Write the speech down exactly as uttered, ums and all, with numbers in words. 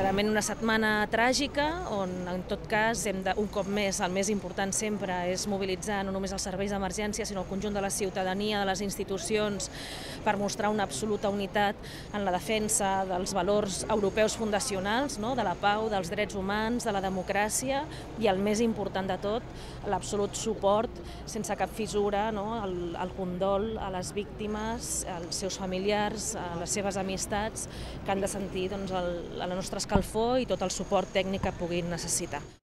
Clarament una setmana tràgica on, en tot cas, hem de, un cop més, el més important sempre és mobilitzar no només els serveis d'emergència, sinó el conjunt de la ciutadania, de les institucions, per mostrar una absoluta unitat en la defensa dels valors europeus fundacionals, no? De la pau, dels drets humans, de la democràcia i, el més important de tot, l'absolut suport, sense cap fissura, no? el, el condol a les víctimes, als seus familiars, a les seves amistats, que han de sentir doncs, el, la nostra escalfor i tot el suport tècnic que puguin necessitar.